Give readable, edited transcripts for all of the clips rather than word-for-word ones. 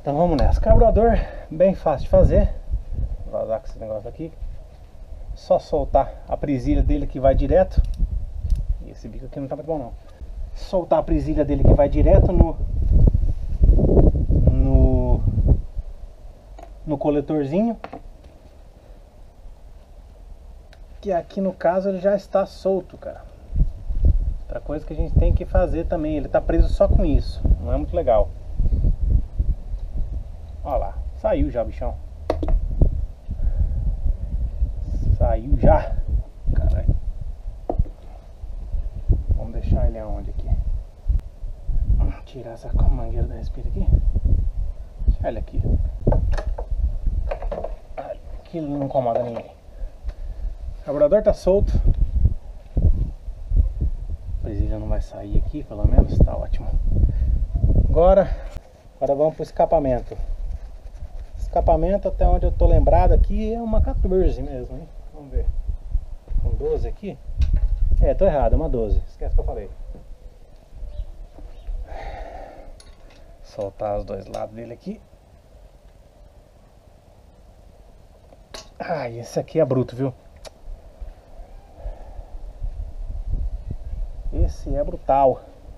Então vamos nessa. Carburador bem fácil de fazer. Vou vazar com esse negócio aqui. Só soltar a presilha dele que vai direto. E esse bico aqui não tá muito bom não. Soltar a presilha dele que vai direto no coletorzinho. Que aqui no caso ele já está solto, cara. Outra coisa que a gente tem que fazer também, ele tá preso só com isso. Não é muito legal. Olha lá, saiu já, bichão. Saiu já. Caralho. Vamos deixar ele aonde aqui? Vamos tirar essa mangueira da respira aqui. Deixa ele aqui. Aqui não incomoda ninguém. O carburador tá solto. A presilha não vai sair aqui, pelo menos. Tá ótimo. Agora vamos pro escapamento. Escapamento, até onde eu tô lembrado aqui, é uma 14 mesmo, hein? Vamos ver. Com 12 aqui? É, tô errado, é uma 12. Esquece o que eu falei. Soltar os dois lados dele aqui. Ah, esse aqui é bruto, viu? Esse é brutal.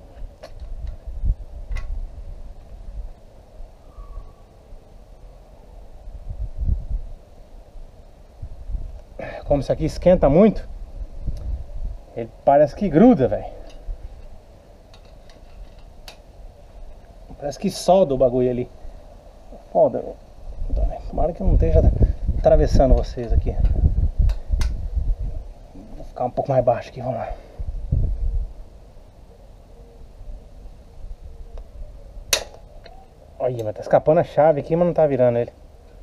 Como isso aqui esquenta muito, ele parece que gruda, velho. Parece que solda o bagulho ali. Foda. Tomara que eu não esteja atravessando vocês aqui. Vou ficar um pouco mais baixo aqui, vamos lá. Olha, mas tá escapando a chave aqui, mas não tá virando ele.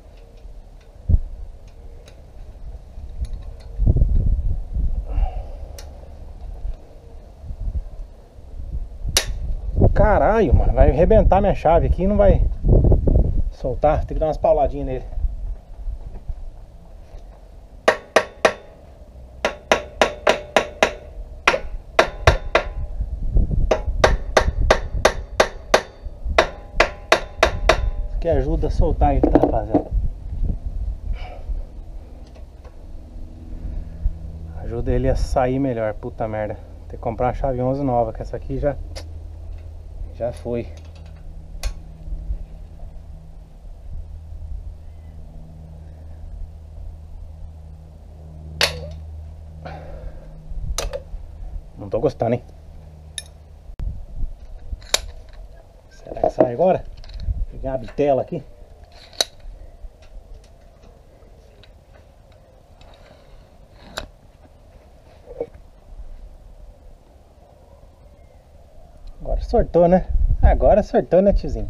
Caralho, mano, vai arrebentar minha chave aqui e não vai soltar. Tem que dar umas pauladinhas nele. Isso aqui ajuda a soltar ele, tá, rapaziada? Ajuda ele a sair melhor, puta merda. Tem que comprar uma chave 11 nova, que essa aqui já foi. Não tô gostando, hein? Será que sai agora? Vou pegar a bitela aqui. Agora sortou, né? Agora sortou, né, tiozinho?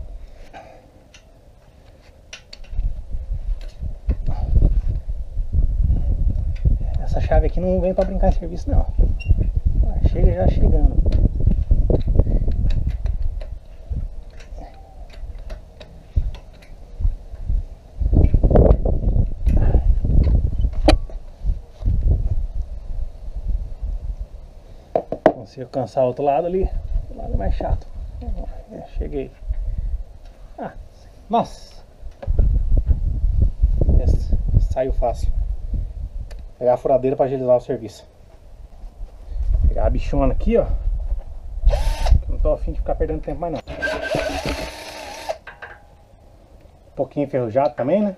Essa chave aqui não vem pra brincar de serviço, não. Chega já chegando. Consigo alcançar o outro lado ali. O lado é mais chato. Cheguei. Ah, nossa. Esse saiu fácil. Vou pegar a furadeira para agilizar o serviço. Vou pegar a bichona aqui, ó. Não tô afim de ficar perdendo tempo mais não. Um pouquinho enferrujado também, né?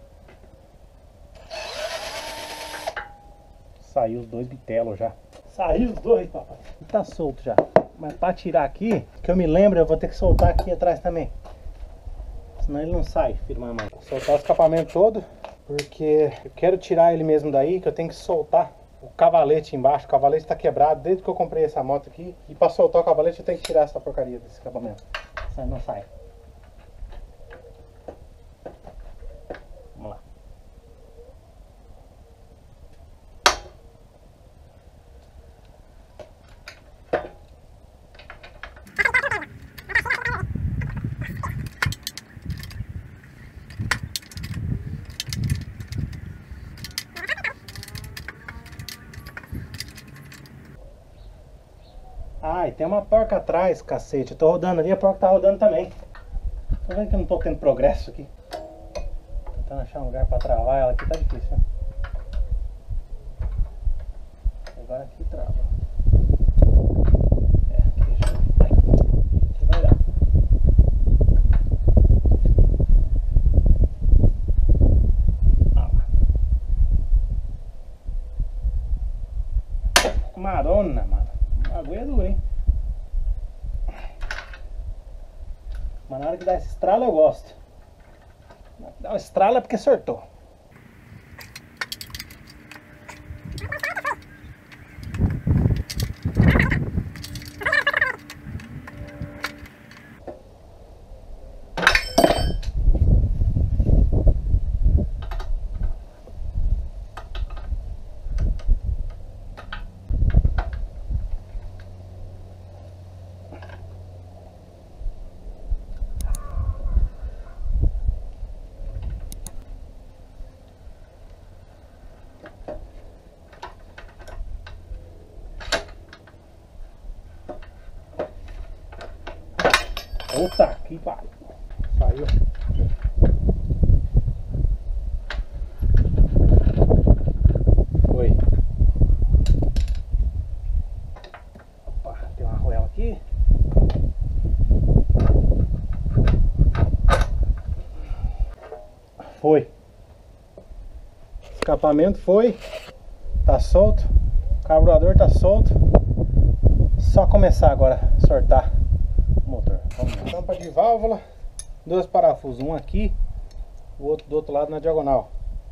Saiu os dois bitelos já. Saiu os dois, papai. Tá solto já. Mas pra tirar aqui, que eu me lembro, eu vou ter que soltar aqui atrás também. Senão ele não sai, filho da mamãe. Vou soltar o escapamento todo, porque eu quero tirar ele mesmo daí, que eu tenho que soltar o cavalete embaixo. O cavalete tá quebrado desde que eu comprei essa moto aqui. E pra soltar o cavalete eu tenho que tirar essa porcaria desse escapamento. Senão não sai. Vamos lá. Ah, e tem uma porca atrás, cacete. Eu tô rodando ali, a porca tá rodando também. Tô vendo que eu não tô tendo progresso aqui. Tentando achar um lugar pra travar ela aqui, tá difícil, né? Agora aqui trava. Aqui já. Aqui vai dar. Madonna, mano. O bagulho é duro, hein? Mas na hora que dá esse estralo eu gosto. Dá uma estrala porque sortou. Puta que pariu. Saiu. Foi. Opa, tem uma arruela aqui. Foi. Escapamento foi. Tá solto. O carburador tá solto. Só começar agora a sortar o motor. Tampa de válvula, dois parafusos, um aqui, o outro do outro lado na diagonal.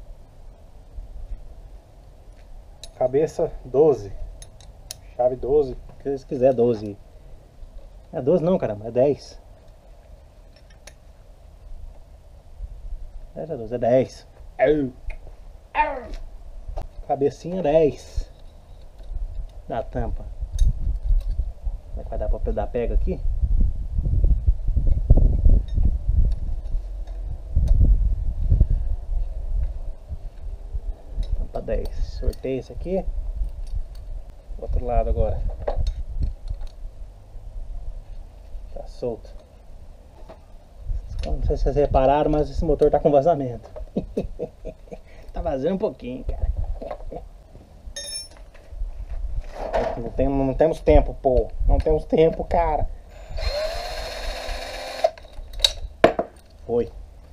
Cabeça 12, chave 12, se quiser 12. É 12 não, caramba, é 10. É 12, é 10. Cabecinha 10 da tampa. Como é que vai dar pra dar pega aqui? Tampa 10. Sorteio esse aqui. Outro lado agora. Tá solto. Não sei se vocês repararam, mas esse motor tá com vazamento. Tá vazando um pouquinho, cara. Não temos tempo, pô. Não temos tempo, cara. Foi.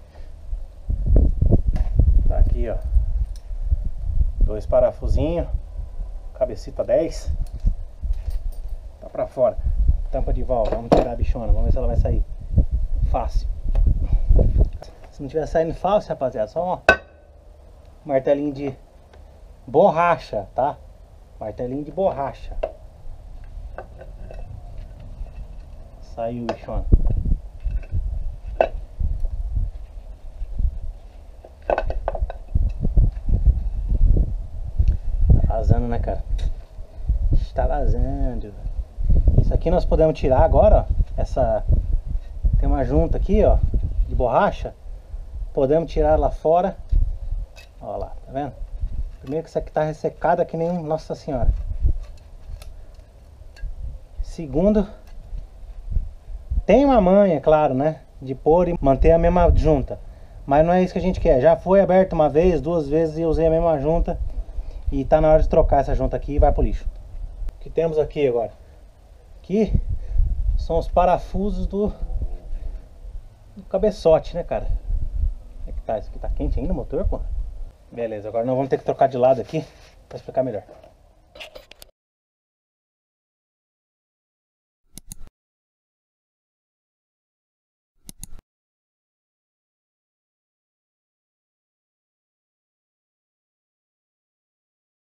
Tá aqui, ó. Dois parafusinhos. Cabecita 10. Tá pra fora. Tampa de válvula. Vamos tirar a bichona. Vamos ver se ela vai sair fácil. Se não tiver saindo fácil, rapaziada, só um martelinho de borracha, tá? Martelinho de borracha. Saiu, bichona. Tá vazando, né, cara? Tá vazando. Isso aqui nós podemos tirar agora, ó. Essa... Tem uma junta aqui, ó, de borracha. Podemos tirar lá fora. Ó lá, tá vendo? Primeiro que isso aqui tá ressecada que nem Nossa Senhora. Segundo, tem uma manha, claro, né? De pôr e manter a mesma junta. Mas não é isso que a gente quer. Já foi aberto uma vez, duas vezes e usei a mesma junta. E tá na hora de trocar essa junta aqui e vai pro lixo. O que temos aqui agora? Aqui são os parafusos do cabeçote, né, cara? Como é que tá? Isso aqui tá quente ainda o motor, pô? Beleza, agora nós vamos ter que trocar de lado aqui para explicar melhor.